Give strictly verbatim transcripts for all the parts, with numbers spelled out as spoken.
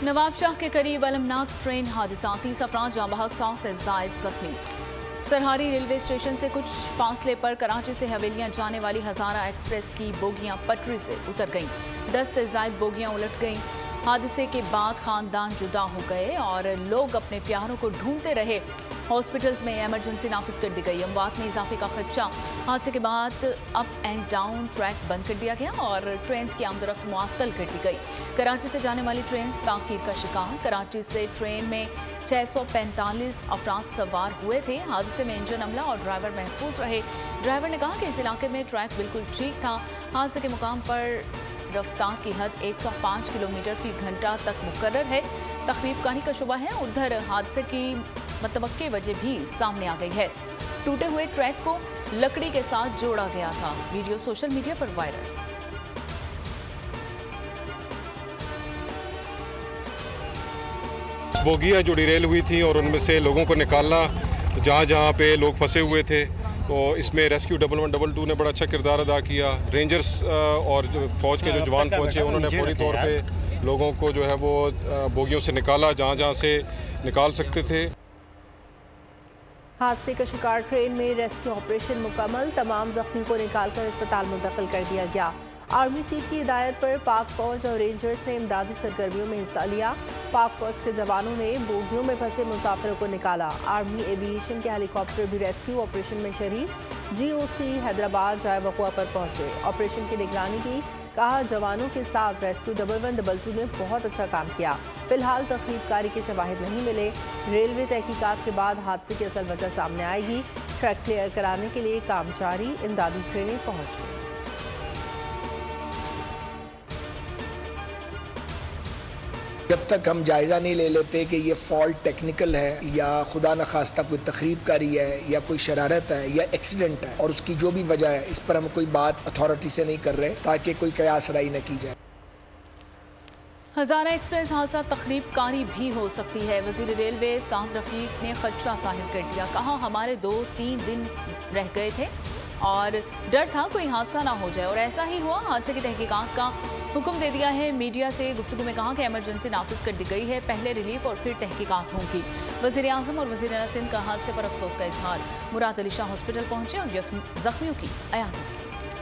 नवाबशाह के करीब अलमनाक ट्रेन हादसा, तीस अफराद जाँ बहक, सौ से जायद जख्मी। सरहारी रेलवे स्टेशन से कुछ फासले पर कराची से हवेलियां जाने वाली हजारा एक्सप्रेस की बोगियां पटरी से उतर गईं। दस से जायद बोगियां उलट गईं। हादसे के बाद खानदान जुदा हो गए और लोग अपने प्यारों को ढूंढते रहे। हॉस्पिटल्स में इमरजेंसी नाफिज कर दी गई। अमवात में इजाफे का खदशा। हादसे के बाद अप एंड डाउन ट्रैक बंद कर दिया गया और ट्रेन की आमदोरफ्त मुअत्तल कर दी गई। कराची से जाने वाली ट्रेन ताखीर का शिकार। कराची से ट्रेन में छः सौ पैंतालीस अफराद सवार हुए थे। हादसे में इंजन अमला और ड्राइवर महफूज रहे। ड्राइवर ने कहा कि इस इलाके में ट्रैक बिल्कुल ठीक था। हादसे के मुकाम पर रफ्तार की हद एक सौ पाँच किलोमीटर फी घंटा तक मुकर्रर है। तकरीब कारी का शुबा है। उधर हादसे की मतवक्के वजह भी सामने आ गई है। टूटे हुए ट्रैक को लकड़ी के साथ जोड़ा गया था। वीडियो सोशल मीडिया पर वायरल। बोगियां जो डिरेल हुई थी और उनमें से लोगों को निकालना, जहाँ जहाँ पे लोग फंसे हुए थे, तो इसमें rescue double one double two ने बड़ा अच्छा किरदार अदा किया। रेंजर्स और जो फौज के जो जवान पहुँचे उन्होंने पूरी तौर पे लोगों को जो है वो बोगियों से निकाला जहाँ जहाँ से निकाल सकते थे। हादसे का शिकार ट्रेन में रेस्क्यू ऑपरेशन मुकम्मल। तमाम जख्मी को निकालकर अस्पताल मुंतकिल कर दिया गया। आर्मी चीफ की हिदायत पर पाक फौज और रेंजर्स ने इमदादी सरगर्मियों में हिस्सा लिया। पाक फौज के जवानों ने बोगियों में फंसे मुसाफिरों को निकाला। आर्मी एविएशन के हेलीकॉप्टर भी रेस्क्यू ऑपरेशन में शरीक। जीओसी हैदराबाद जाए वक़ुआ पर पहुंचे, ऑपरेशन की निगरानी की। कहा जवानों के साथ rescue double one double two ने बहुत अच्छा काम किया। फिलहाल तखरीबकारी के शवाहिद नहीं मिले। रेलवे तहकीकात के बाद हादसे की असल वजह सामने आएगी। ट्रैक क्लियर कराने के लिए काम जारी। इमदादी ट्रेनें पहुंच गई। जब तक हम जायज़ा नहीं ले लेते कि ये फॉल्ट टेक्निकल है या खुदा न खास्ता कोई तकरीब कारी है या कोई शरारत है या एक्सीडेंट है और उसकी जो भी वजह है, इस पर हम कोई बात अथॉरिटी से नहीं कर रहे ताकि कोई कयास राई न की जाए। हजारा एक्सप्रेस हादसा तकरीब कारी भी हो सकती है। वजीर रेलवे साद रफीक ने खदशा जाहिर कर दिया। कहा हमारे दो तीन दिन रह गए थे और डर था कोई हादसा ना हो जाए और ऐसा ही हुआ। हादसे की तहकीकात का हुक्म दे दिया है। मीडिया से गुफ्तगू में कहा कि इमरजेंसी नाफिज कर दी गई है। पहले रिलीफ और फिर तहकीकात होंगी। वज़ीर आज़म और वज़ीर आला सिंध का हादसे पर अफसोस का इजहार। मुराद अली शाह हॉस्पिटल पहुंचे और जख्मियों की अयादत की।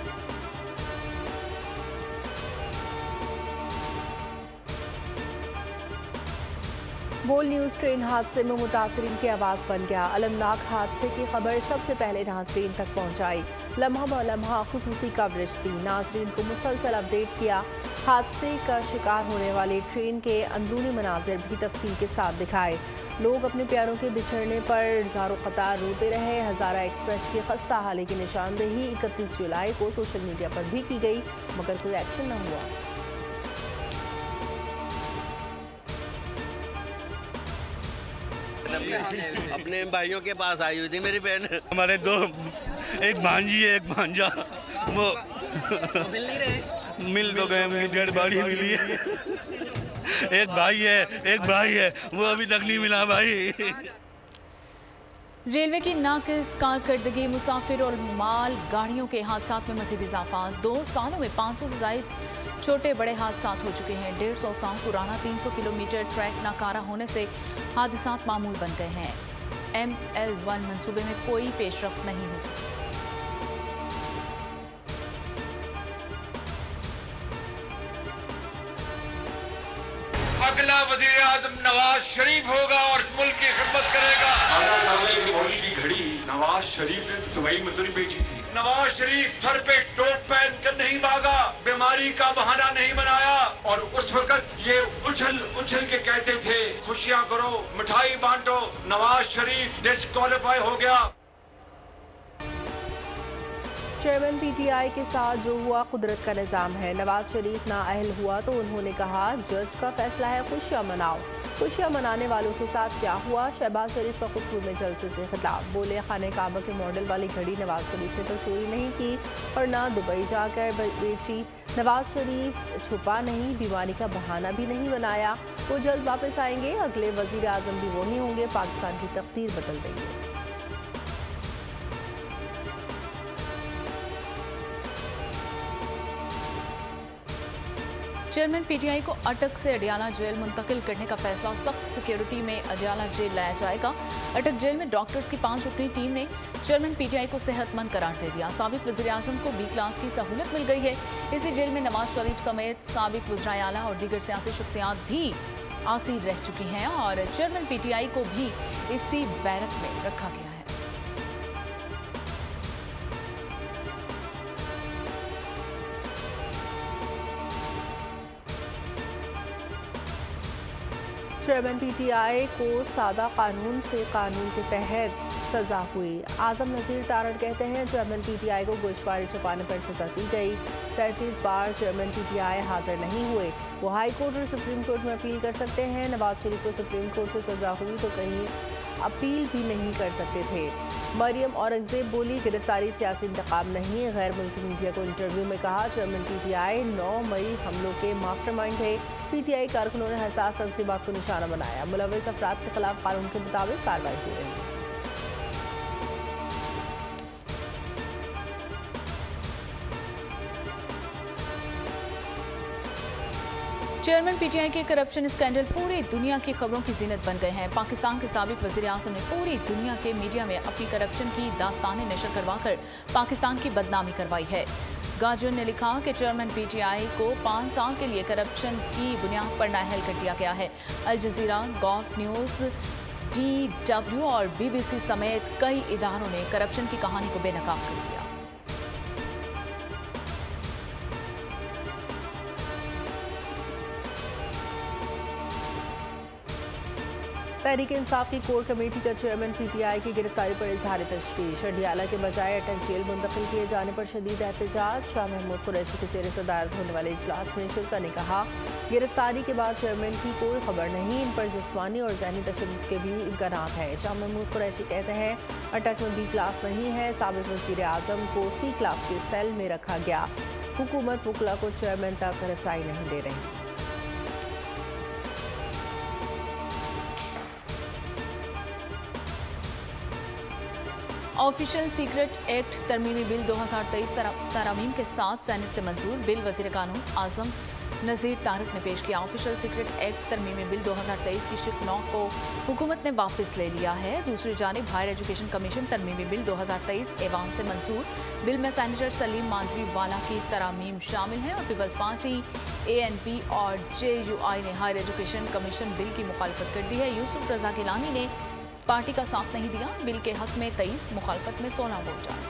बोल न्यूज़ ट्रेन हादसे में मुतासरीन की आवाज़ बन गया। अलमनाक हादसे की खबर सबसे पहले नाजरीन तक पहुंचाई। लम्हा ब लम्हा खुसूसी कवरेज दी। नाजरीन को मुसलसल अपडेट किया। हादसे का शिकार होने वाली ट्रेन के अंदरूनी मनाजिर भी तफसील के साथ दिखाए। लोग अपने प्यारों के बिछड़ने पर ज़ारो कतार रोते रहे। हज़ारा एक्सप्रेस की खस्ता हाली की निशानदेही इकतीस जुलाई को सोशल मीडिया पर भी की गई, मगर कोई एक्शन न हुआ। अपने भाइयों के पास आई हुई थी मेरी बहन। हमारे दो, एक भांजी है एक भांजा, वो मिल नहीं रहे। मिल तो गए, उनकी डेड बॉडी मिली है। एक भाई है एक भाई है वो अभी तक नहीं मिला भाई। रेलवे की नाकिस कारकर्दगी, मुसाफिर और माल गाड़ियों के हादसात में मजीद इजाफा। दो सालों में पाँच सौ से जायद छोटे बड़े हादसात हो चुके हैं। डेढ़ सौ साल पुराना तीन सौ किलोमीटर ट्रैक नाकारा होने से हादसात मामूल बन गए हैं। एम एल वन मंसूबे में कोई पेशरफ्त नहीं हो सकी। अगला वजीर आजम नवाज शरीफ होगा और इस मुल्क की खिदमत करेगा। की बॉडी की घड़ी नवाज शरीफ ने दुबई में तो नहीं बेची थी। नवाज शरीफ सर पे टोप पहन कर नहीं भागा, बीमारी का बहाना नहीं बनाया और उस वक्त ये उछल उछल के कहते थे खुशियां करो, मिठाई बांटो। नवाज शरीफ डिस्क्वालीफाई हो गया। चेयरमैन पीटीआई के साथ जो हुआ कुदरत का निज़ाम है। नवाज शरीफ नाअहल हुआ तो उन्होंने कहा जज का फैसला है, खुशियाँ मनाओ। खुशियाँ मनाने वालों के साथ क्या हुआ? शहबाज शरीफ का कसूर में जलसे से खिताब। बोले खाने काबा के मॉडल वाली घड़ी नवाज शरीफ ने तो चोरी नहीं की और ना दुबई जाकर बेची। नवाज शरीफ छुपा नहीं, बीमारी का बहाना भी नहीं बनाया। वो जल्द वापस आएंगे, अगले वजीर आजम भी वही होंगे, पाकिस्तान की तकदीर बदल देंगे। चेयरमैन पीटीआई को अटक से अडियाला जेल मुंतकिल करने का फैसला सख्त सिक्योरिटी में अडियाला जेल लाया जाएगा। अटक जेल में डॉक्टर्स की पांच रुकनी टीम ने चेयरमैन पीटीआई को सेहतमंद करार दे दिया। साबिक वज़ीर आज़म को बी क्लास की सहूलत मिल गई है। इसी जेल में नवाज शरीफ समेत साबिक वज़राए आला और दीगर सियासी शख्सियात भी आसीर रह चुकी हैं और चेयरमैन पीटीआई को भी इसी बैरक में रखा गया है। चेयरमैन पीटीआई को सादा कानून से कानून के तहत सजा हुई। आजम नज़ीर तारड़ कहते हैं चेयरमैन पीटीआई को गोश्तवारी छुपाने पर सजा दी गई। सैंतीस बार चेयरमैन पीटीआई हाजिर नहीं हुए। वो हाई कोर्ट और सुप्रीम कोर्ट में अपील कर सकते हैं। नवाज शरीफ को सुप्रीम कोर्ट से सजा हुई तो कहीं अपील भी नहीं कर सकते थे। मरियम औरंगजेब बोली गिरफ्तारी सियासी इंतकाम नहीं। गैर मुल्की मीडिया को इंटरव्यू में कहा चेयरमैन पीटीआई नौ मई हमलों के मास्टरमाइंड थे। पीटीआई कारकुनों ने हसास तंसीबात को निशाना बनाया। मुलविस अफराद के खिलाफ कानून के मुताबिक कार्रवाई हो रही है। चेयरमैन पीटीआई के करप्शन स्कैंडल पूरी दुनिया की खबरों की जीनत बन गए हैं। पाकिस्तान के साबिक वज़ीर आज़म ने पूरी दुनिया के मीडिया में अपनी करप्शन की दास्तानें नशर करवाकर पाकिस्तान की बदनामी करवाई है। गार्जियन ने लिखा कि चेयरमैन पीटीआई को पाँच साल के लिए करप्शन की बुनियाद पर नाअहल कर दिया गया है। Al Jazeera, Gulf News, D W और बीबीसी समेत कई इदारों ने करप्शन की कहानी को बेनकाब कर दिया। तहरीक इंसाफ की कोर कमेटी का चेयरमैन पीटीआई की गिरफ्तारी पर इजहार तशवीश। अडियाला के बजाय अटक जेल मुंतकिल किए जाने पर शदीद एहतजाज। शाह महमूद कुरैशी के ज़ेर सदारत होने वाले इजलास में शिरका ने कहा गिरफ्तारी के बाद चेयरमैन की कोई खबर नहीं, इन पर जिस्मानी और ज़हनी तशद्दुद के भी इम्कानात हैं। शाह महमूद कुरैशी कहते हैं अटक में बी क्लास नहीं है। साबिक वज़ीर आज़म को सी क्लास के सेल में रखा गया। हुकूमत वकला को चेयरमैन तक रसाई नहीं दे रही। ऑफिशियल सीक्रेट एक्ट तरमीमी बिल दो हज़ार तेईस तरामीम के साथ सेनेट से मंजूर। बिल वज़ीर कानून आज़म नज़ीर तारड़ ने पेश किया। ऑफिशियल सीक्रेट एक्ट तरमीमी बिल दो हज़ार तेईस की शिक नौ को हुकूमत ने वापस ले लिया है। दूसरी जानिब हायर एजुकेशन कमीशन तरमीमी बिल दो हज़ार तेईस ऐवान से मंजूर। बिल में सेनेटर सलीम मांझवी वाला की तरामीम शामिल हैं और peoples party, A N P और जे यू आई ने हायर एजुकेशन कमीशन बिल की मुखालफत कर दी है। यूसुफ रजा गिलानी ने पार्टी का साथ नहीं दिया। बिल के हक में तेईस, मुखालफत में सोलह वोट जाए।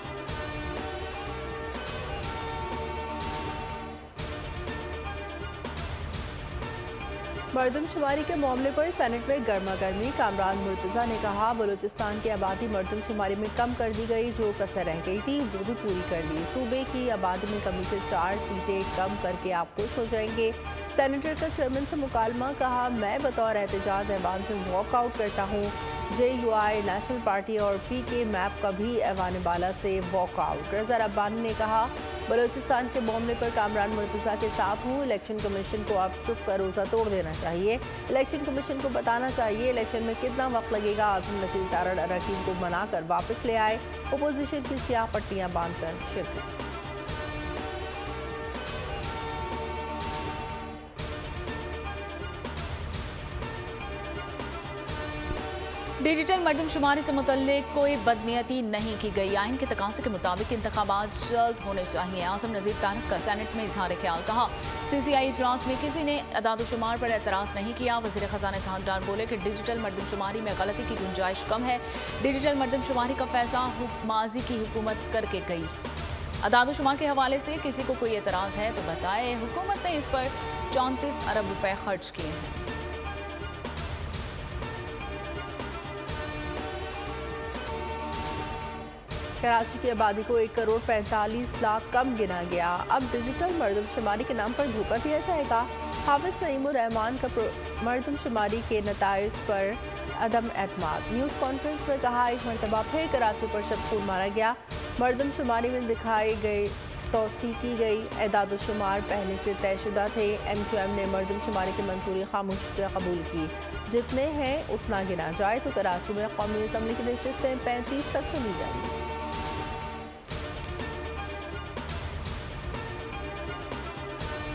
मरदमशुमारी के मामले पर सेनेट में गर्मा गर्मी। कामरान मुर्तज़ा ने कहा बलूचिस्तान की आबादी मरदमशुमारी में कम कर दी गई, जो कसर रह गई थी वो भी पूरी कर दी। सूबे की आबादी में कमी से चार सीटें कम करके आप खुश हो जाएंगे। सेनेटर का चेयरमैन से मुकालमा। कहा मैं बतौर एहतजाज ऐवान से वॉकआउट करता हूँ। J U I, national party और पी के मैप का भी ऐवान बाला से वॉकआउट। रज़ा रब्बानी ने कहा बलूचिस्तान के मामले पर कामरान मुर्तज़ा के साथ हूँ। इलेक्शन कमीशन को अब चुप कर रोज़ा तोड़ देना चाहिए। इलेक्शन कमीशन को बताना चाहिए इलेक्शन में कितना वक्त लगेगा। आज़म नज़ीर तारड़ अरकान को मनाकर वापस ले आए। अपोजिशन की स्याह पट्टियाँ बांधकर शिरकत। डिजिटल मरदमशुमारी से मुतल्लिक कोई बदनीयती नहीं की गई। आइन के तकाज़े के मुताबिक इंतखाबात जल्द होने चाहिए। आज़म नज़ीर तारड़ का सेनेट में इजहार ख्याल। कहा सी सी आई इजलास में किसी ने अदाद-ओ-शुमार पर एतराज़ नहीं किया। वज़ीर ख़ज़ाना इसहाक़ डार बोले कि डिजिटल मरदमशुमारी में गलती की गुंजाइश कम है। डिजिटल मरदमशुमारी का फैसला माजी की हुकूमत करके गई। अदाद-ओ-शुमार के हवाले से किसी को कोई एतराज़ है तो बताए। हुकूमत ने इस पर चौंतीस अरब रुपए खर्च किए हैं। कराची की आबादी को एक करोड़ पैंतालीस लाख कम गिना गया। अब डिजिटल मरदमशुमारी के नाम पर धोखा दिया जाएगा। हाफिज नईमुर रहमान का मरदमशुमारी के नताइज पर अदम एतमाद। न्यूज़ कॉन्फ्रेंस में कहा एक मरतबा फिर कराची पर शबखून मारा गया। मरदमशुमारी में दिखाई गई तोसी की गई एदाद-ओ-शुमार पहले से तयशुदा थे। एम क्यू एम ने मरदमशुमारी की मंजूरी खामोशी से कबूल की। जितने हैं उतना गिना जाए तो कराची में कौमी असम्बली की नशिस्तें पैंतीस तक चली जाएंगी।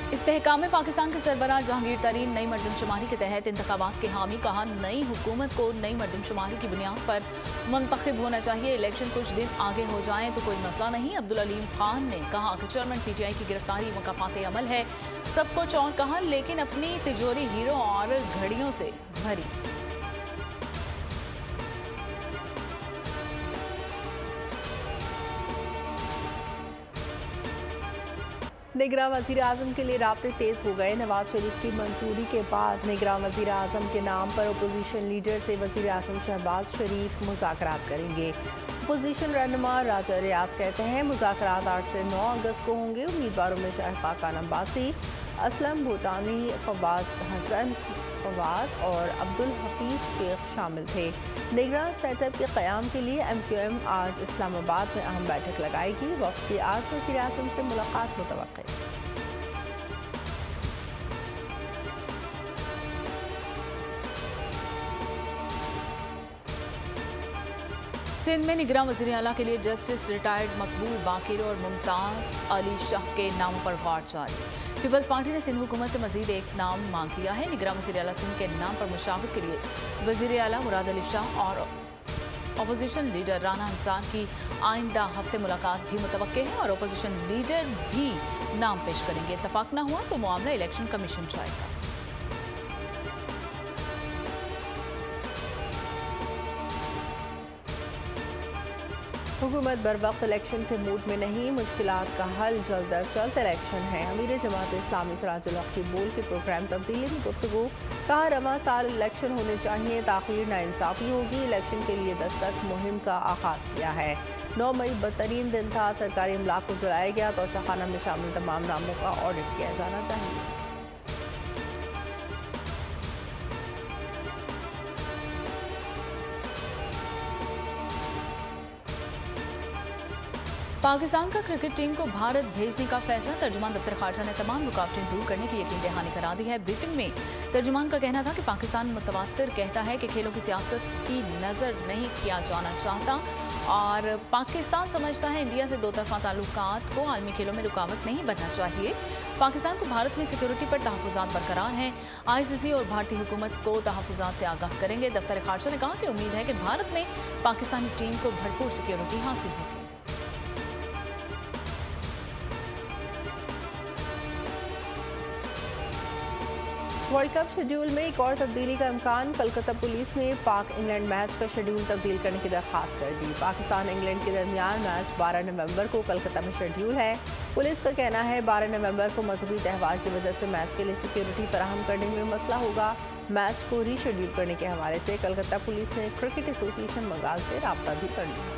इस्तेहकाम में पाकिस्तान के सरबराह जहांगीर तरीन नई मरदमशुमारी के तहत इंतखाबात के हामी, कहा नई हुकूमत को नई मरदमशुमारी की बुनियाद पर मुंतखब होना चाहिए। इलेक्शन कुछ दिन आगे हो जाएं तो कोई मसला नहीं। अब्दुल अलीम खान ने कहा कि चेयरमैन पी टी आई की गिरफ्तारी मुकाफात अमल है, सब कुछ और कहा लेकिन अपनी तिजोरी हीरो और घड़ियों से भरी। निगरां वज़ीर आज़म के लिए राब्ते तेज़ हो गए। नवाज शरीफ की मंजूरी के बाद निगरां वज़ीर आज़म के नाम पर अपोजिशन लीडर से वज़ीर आज़म शहबाज शरीफ मुज़ाकरात करेंगे। अपोजिशन रहनुमा राजा रियाज कहते हैं मुज़ाकरात आठ से नौ अगस्त को होंगे। उम्मीदवारों में शाह खाकान अब्बासी, असलम भूटानी, फवाद हसन फवाद और अब्दुल हफीज़ शेख शामिल थे। निगरान सेटअप के क़याम के लिए एम क्यू एम आज इस्लामाबाद में अहम बैठक लगाएगी। वक्त की आज वज़ीर आज़म से मुलाकात मुतवक्किल। सिंध में निगरान वज़ीर आला के लिए जस्टिस रिटायर्ड मकबूल बाकिर और मुमताज़ अली शाह के नामों पर गौर जारी। पीपल्स पार्टी ने सिंध हुकूमत से मजीद एक नाम मांग लिया है। निगरान वज़ीर आला सिंध के नाम पर मुशावरत के लिए वज़ीर आला मुराद अली शाह और अपोजिशन लीडर राना अंसार की आइंदा हफ्ते मुलाकात भी मुतवक्के है और अपोजिशन लीडर भी नाम पेश करेंगे। इत्तफाक न हुआ तो मामला इलेक्शन कमीशन जाएगा। हुकूमत बर वक्त इलेक्शन के मूड में नहीं, मुश्किलात का हल जल्द अज जल्द इलेक्शन है। अमीर जमात इस्लामी सिराजुल हक की बोल के प्रोग्राम तब्दीली में गुफ्तगू, कहा रवां साल इलेक्शन होने चाहिए, ताख़ीर नाइंसाफ़ी होगी। इलेक्शन के लिए दस्तक मुहिम का आगाज़ किया है। नौ मई बदतरीन दिन था, सरकारी अमलाक को जलाया गया। तोशाखाना में शामिल तमाम नामों का ऑडिट किया जाना चाहिए। पाकिस्तान का क्रिकेट टीम को भारत भेजने का फैसला, तर्जुमान दफ्तर खारजा ने तमाम रुकावटें दूर करने की यकीन दहानी करा दी है। ब्रीफिंग में तर्जुमान का कहना था कि पाकिस्तान मुतवातिर कहता है कि खेलों की सियासत की नज़र नहीं किया जाना चाहता और पाकिस्तान समझता है इंडिया से दो तरफा ताल्लुकात को आलमी खेलों में रुकावट नहीं बनना चाहिए। पाकिस्तान को भारत में सिक्योरिटी पर तहफ़्फ़ुज़ात बरकरार हैं। आई सी सी और भारतीय हुकूमत को तहफ़्फ़ुज़ात से आगाह करेंगे। दफ्तर खारजा ने कहा कि उम्मीद है कि भारत में पाकिस्तानी टीम को भरपूर सिक्योरिटी हासिल होगी। वर्ल्ड कप शेड्यूल में एक और तब्दीली का इम्कान, कलकत्ता पुलिस ने पाक इंग्लैंड मैच का शेड्यूल तब्दील करने की दरख्वास्त कर दी। पाकिस्तान इंग्लैंड के दरमियान मैच बारह नवंबर को कलकत्ता में शेड्यूल है। पुलिस का कहना है बारह नवंबर को मजहबी त्यौहार की वजह से मैच के लिए सिक्योरिटी फराहम करने में मसला होगा। मैच को रीशेड्यूल करने के हवाले से कलकत्ता पुलिस ने क्रिकेट एसोसिएशन बंगाल से राब्ता भी कर लिया।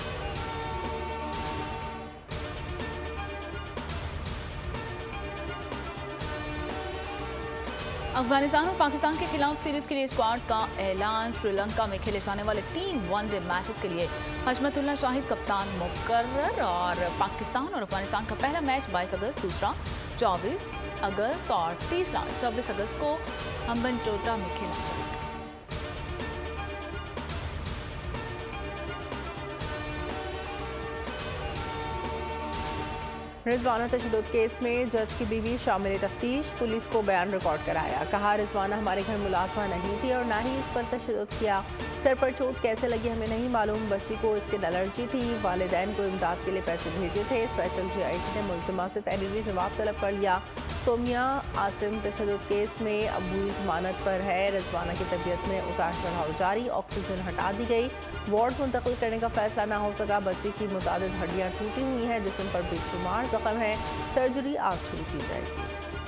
अफगानिस्तान और पाकिस्तान के खिलाफ सीरीज के लिए स्क्वाड का ऐलान। श्रीलंका में खेले जाने वाले तीन वनडे मैचेस के लिए हशमतुल्लाह शाहिद कप्तान मुकर्रर और पाकिस्तान और अफगानिस्तान का पहला मैच बाईस अगस्त, दूसरा चौबीस अगस्त और तीसरा चौबीस अगस्त को हम्बनटोटा में खेला जाएगा। रिजवाना तशद्दुद केस में जज की बीवी शामिल तफ्तीश, पुलिस को बयान रिकॉर्ड कराया। कहा रिजवाना हमारे घर मुलाजमा नहीं थी और ना ही इस पर तशद्दुद किया। सर पर चोट कैसे लगी हमें नहीं मालूम। बच्ची को इसकी एलर्जी थी। वालिदैन को इमदाद के लिए पैसे भेजे थे। स्पेशल जी आई टी ने मुलजिमा से तहरीरी जवाब तलब कर लिया। सोमिया आसिम तशद्दुद केस में अबूई जमानत पर है। रिजवाना की तबीयत में उतार चढ़ाव जारी, ऑक्सीजन हटा दी गई। वार्ड मुंतकिल करने का फैसला ना हो सका। बच्ची की मुतादिद हड्डियाँ टूटी हुई हैं, जिस्म पर बेशुमार जख्म है। सर्जरी आज शुरू की जाएगी।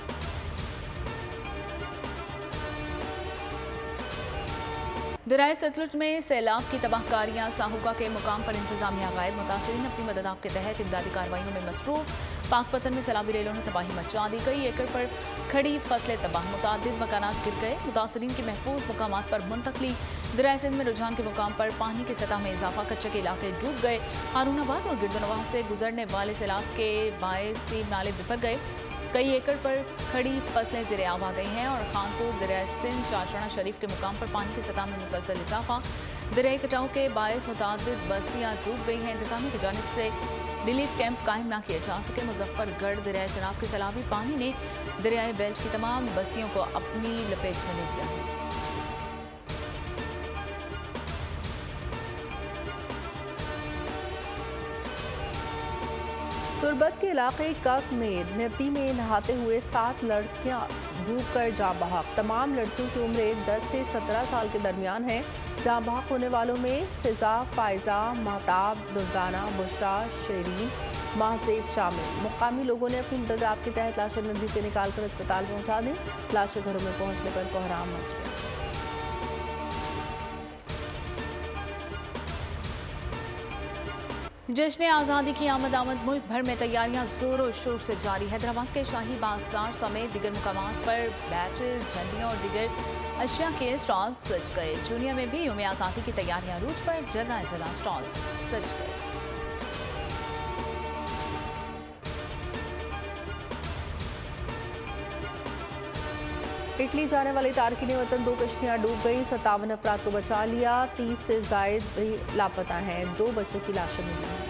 दरियाए सतलुज में सैलाब की तबाहकारियां, साहुका के मुकाम पर इंतजामिया गायब। मुतासरीन अपनी मदद के तहत इमदादी कार्रवाइयों में मसरूफ। पाकपतन में सैलाबी रेलों ने तबाही मचा दी। कई एकड़ पर खड़ी फसलें तबाह, मुतादिद मकानात गिर गए। मुतासरीन की महफूज मुकामात पर मुंतकली। दरियाए सिंध में रुझान के मुकाम पर पानी की सतह में इजाफा, कच्चे के इलाके डूब गए। हारूनाबाद और गिरदनवाह से गुजरने वाले सैलाब के बायस सी नाले बिफर गए। कई एकड़ पर खड़ी फसलें ज़ेरे आब आ गई हैं और खानपुर, दरियाए सिंध, चाचड़ा शरीफ के मुकाम पर पानी की सतह में मुसलसल इजाफा। दरियाई कटाव के बायस मुतादिद बस्तियाँ डूब गई हैं। इंतजामिया की जानिब से रिलीफ कैंप कायम ना किए जा सके। मुजफ्फरगढ़ दरियाए चनाब के सैलाबी पानी ने दरियाए बेल्ट की तमाम बस्तियों को अपनी लपेट में ले लिया है। तुर्बत के इलाके कक में नदी में नहाते हुए सात लड़कियां डूब कर जाँ बहक। तमाम लड़कियों की उम्र दस से सत्रह साल के दरमियान है। जाँ बहक होने वालों में फिजा, फायजा, महताब, दुर्गाना, बुशरा, शेरीन, महजेब शामिल। मुकामी लोगों ने अपनी मदद के तहत लाशें नदी से निकालकर अस्पताल पहुंचा दी। लाशें घरों में पहुंचने पर कोहराम मच गया। जश्न आज़ादी की आमद आमद मुल्क भर में तैयारियां जोरों शोर से जारी। हैदराबाद के शाही बाजार समेत दिगर मुकामात पर बैचेस, झंडियां और दिगर अशिया के स्टॉल्स सज गए। जूनिया में भी यौम आज़ादी की तैयारियां रूज पर जगह जगह स्टॉल्स सज गए। इटली जाने वाली तारकीन वतन दो कश्तियां डूब गई। सत्तावन अफराद को बचा लिया। तीस से जायद भी लापता हैं। दो बच्चों की लाशें मिली हैं।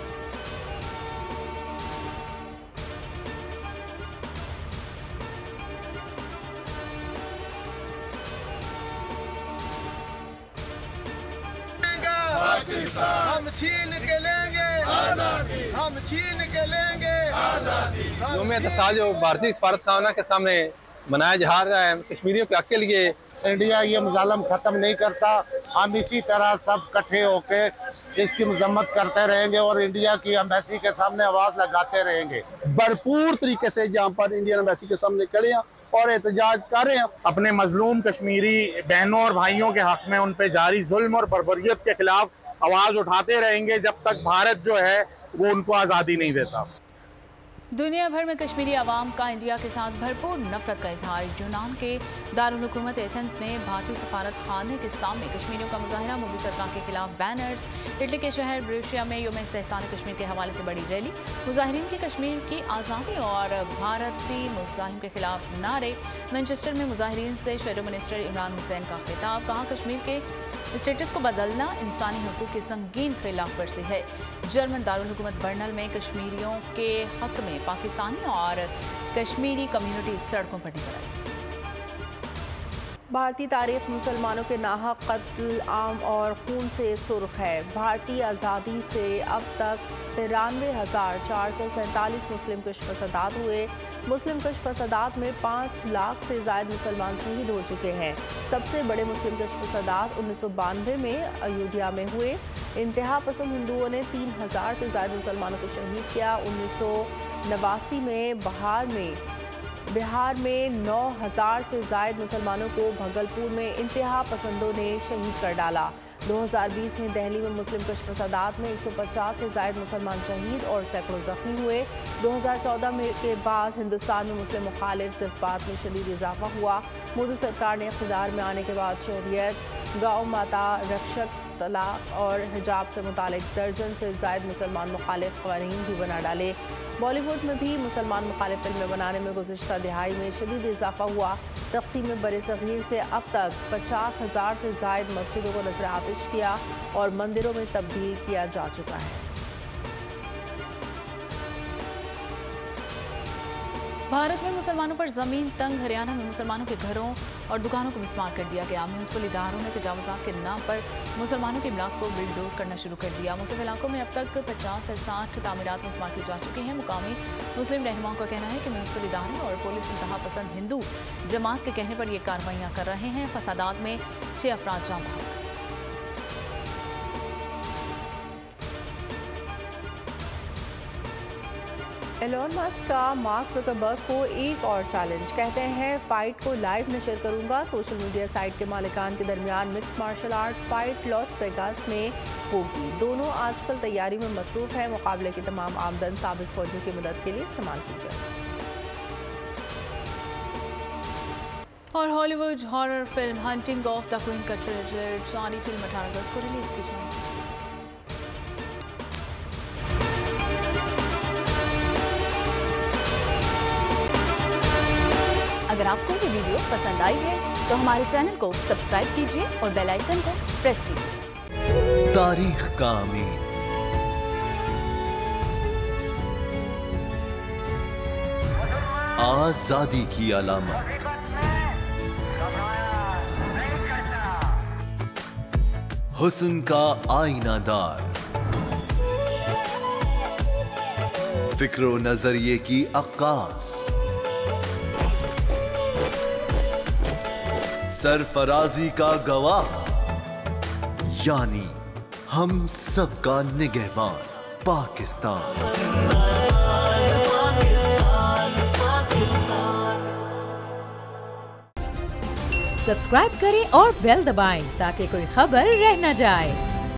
हम छीन के लेंगे आजादी, हम छीन के लेंगे आजादी। यौम एहतसाब जो भारतीय सफारत खाना के सामने मनाया जा रहा है कश्मीरियों के हक के लिए, इंडिया ये मुजालम ख़त्म नहीं करता। हम इसी तरह सब इकट्ठे होकर इसकी मजम्मत करते रहेंगे और इंडिया की एम्बेसी के सामने आवाज़ लगाते रहेंगे। भरपूर तरीके से जहाँ पर इंडियन एम्बेसी के सामने खड़े हैं और एहतजाज कर रहे हैं। अपने मजलूम कश्मीरी बहनों और भाइयों के हक में उन पर जारी जुल्म और बर्बरियत के खिलाफ आवाज़ उठाते रहेंगे जब तक भारत जो है वो उनको आज़ादी नहीं देता। दुनिया भर में कश्मीरी अवाम का इंडिया के साथ भरपूर नफरत का इजहार। यूनान के दारुल हुकूमत एथेंस में भारतीय सफारत खाने के सामने कश्मीरियों का मुजाहरा, मोदी सरकार के खिलाफ बैनर्स। इटली के शहर ब्रेशिया में यौम इस्तेहसान कश्मीर के हवाले से बड़ी रैली। मुजाहिरीन की कश्मीर की आज़ादी और भारतीय मुजाहिम के खिलाफ नारे। मैनचेस्टर में मुजाहिरीन से शेडो मिनिस्टर इमरान हुसैन का खिताब। कहा कश्मीर के स्टेटस को बदलना इंसानी हकूक़ की संगीन खिलाफ वर्जी है। जर्मन दारुल हुकूमत बर्नल में कश्मीरियों के हक में पाकिस्तानी और कश्मीरी कम्युनिटी सड़कों पर निकल आई। भारतीय तारीख मुसलमानों के नाहक कत्ल, आम और खून से सुर्ख है। भारतीय आज़ादी से अब तक तिरानवे हज़ार चार सौ सैंतालीस मुस्लिम कश फसादात हुए। मुस्लिम कश फसादात में पाँच लाख से ज़ायद मुसलमान शहीद हो चुके हैं। सबसे बड़े मुस्लिम कश फसादात उन्नीस सौ बानवे में अयोध्या में हुए। इंतहा पसंद हिंदुओं ने तीन हज़ार से ज़ायद मुसलमानों को शहीद किया। उन्नीस सौ नवासी में बिहार में बिहार में नौ हज़ार से ज़ायद मुसलमानों को भागलपुर में इंतहा पसंदों ने शहीद कर डाला। दो हज़ार बीस में दिल्ली में मुस्लिम कश फसादात में एक सौ पचास से ज़ायद मुसलमान शहीद और सैकड़ों जख्मी हुए। दो हज़ार चौदह में के बाद हिंदुस्तान में मुस्लिम मुखालिफ जज्बात में शदीद इजाफा हुआ। मोदी सरकार ने इक़्तिदार में आने के बाद शहरियत, गौ माता, रक्षक, तलाक और हिजाब से मुतालिक दर्जन से ज़ायद मुसलमान मुखालिफ क़वानीन भी बना डाले। बॉलीवुड में भी मुसलमान मुखालिफ फिल्में बनाने में गुज़िश्ता दिहाई में शदीद इजाफा हुआ। तक़सीम बरे सग़ीर से अब तक पचास हज़ार से ज़ायद मस्जिदों को नज़र आतिश किया और मंदिरों में तब्दील किया जा चुका है। भारत में मुसलमानों पर ज़मीन तंग। हरियाणा में मुसलमानों के घरों और दुकानों को मिसमार कर दिया गया। म्यूनसिपल इदारों ने तजावुज़ात के नाम पर मुसलमानों के इमलाक को बिलडोज करना शुरू कर दिया। मुख्तलिफ इलाकों में अब तक पचास से साठ तामीरात मिसमार की जा चुकी हैं। मुकामी मुस्लिम रहनुमाओं का कहना है कि म्यूनसिपल इदारे और पुलिस इंतहा पसंद हिंदू जमात के कहने पर ये कार्रवाइयाँ कर रहे हैं। फसादात में छः अफराद जाँ बहक। एलोन मस्क का मार्क ज़करबर्ग को एक और चैलेंज। कहते हैं फाइट को लाइव नशर करूंगा। सोशल मीडिया साइट के मालिकान के दरमियान mix martial art fight Las Vegas में होगी। दोनों आजकल तैयारी में मसरूफ है। मुकाबले की तमाम आमदन साबिक फौजियों की मदद के लिए इस्तेमाल की जाए। और Hollywood horror film haunting of the queen का ट्रेलर जारी। फिल्म अठारह अगस्त को रिलीज की जाएगी। अगर आपको ये वीडियो पसंद आई है तो हमारे चैनल को सब्सक्राइब कीजिए और बेल आइकन को प्रेस कीजिए। तारीख का अमीन। आजादी की अलामत। हुस्न का आईनादार, फिक्रो नजरिए की अक्कास, सरफराजी का गवाह, यानी हम सबका निगहबान पाकिस्तान। सब्सक्राइब करें और बेल दबाएं ताकि कोई खबर रह न जाए।